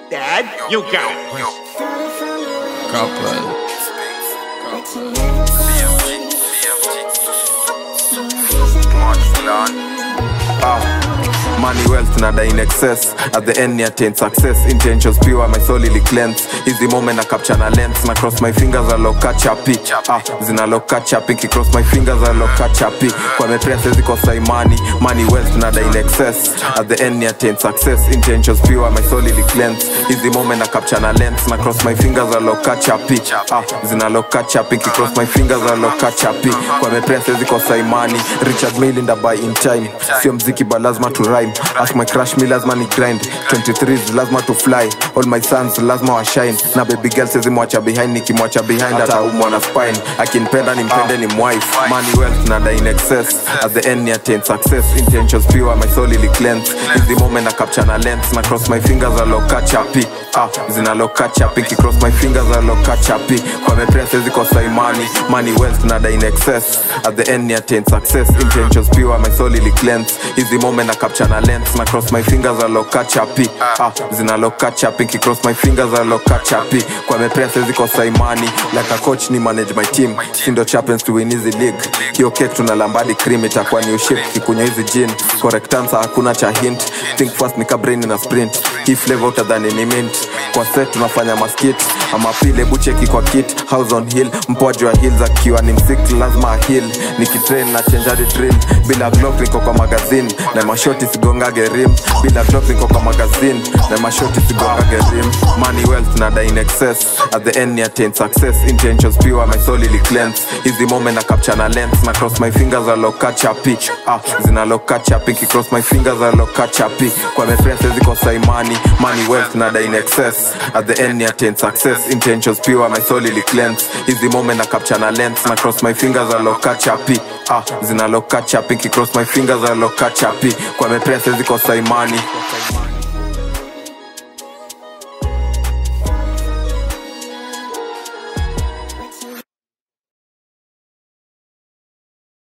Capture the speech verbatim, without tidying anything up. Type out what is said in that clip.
Dad, you go. Couple. Ah. Money, wealth, nada in excess. At the end, attain success. Intentions pure, my soul ili cleanse. Is the moment I capture na lens. Na cross my fingers, I look at CHAPPY. Ah, zina look at CHAPPY. Ki cross my fingers, I look at CHAPPY. Kwa me press, zikosa imani. Money, wealth, nada in excess. At the end, attain success. Intentions pure, my soul ili cleanse. Is the moment I capture na lens. Na cross my fingers, I look at CHAPPY. Ah, zina look at CHAPPY. Ki cross my fingers, I look at CHAPPY. Kwa me press, zikosa imani. Richard Mille in the buy in time. Sio mziki ba lazima to rhyme. Ask my crush me lazima ni grind. twenty-threes lazima to fly. All my sons lazima wa shine. Na baby girl sezi mwacha behind. Nikimwacha behind hata umwa na spine. Akinipenda ni mpende ni mwife. Money, wealth, nada in excess. At the end ni attain success. Intentions pure, my soul ili cleanse. Is the moment I capture na lens. Na cross my fingers, I look at CHAPPY. Ah, zina look at CHAPPY. Ki cross my fingers, I look at CHAPPY. Kwa me press sezi kosa imani. Money, wealth, nada in excess. At the end ni attain success. Intentions pure, my soul ili cleanse. Is the moment I capture na lens. Na cross my fingers, I look at CHAPPY. Ah, zina look at CHAPPY. Ki cross my fingers, I look at CHAPPY. Kwa me press zikosa imani. Like a coach ni manage my team. Sindo champions to win easy league. Hiyo cake tunalambadi cream. Itakuwa new ship kikunywa hizi gin. Correct answer hakuna cha hint. Think fast nika brain in a sprint. Hii flavor utadhani ni mint. Kwa set tunafanya maskit. Ama pile bucheki kwa kit. House on hill. Mpoaji wa hills akiwa ni msik lazima heal. Nikitrain na change the drill. Bila glock niko kwa magazine. Na mashoti sigongage rim. Bila glock niko kwa magazine. Na mashoti sigongage rim. Money, wealth, nada in excess. At the end ni attain success. Intentions pure, my soul ili cleanse. Is the moment I capture na lens. Na cross my fingers, I look at CHAPPY. Ah, zina look at CHAPPY. Ki cross my fingers, I look at CHAPPY. Kwa me press zikosa imani. Money, wealth, nada in excess. At the end ni attain success. Intentions pure, my soul ili cleanse. Is the moment I capture na lens. Na cross my fingers, I look at CHAPPY. Ah, zina look at CHAPPY. Ki cross my fingers, I look at CHAPPY. Kwa me press zikosa imani.